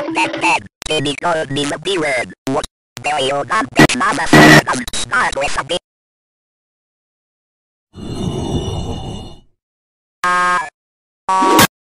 Dead. Baby told me the B word. What? There you got that mama. Start with a B.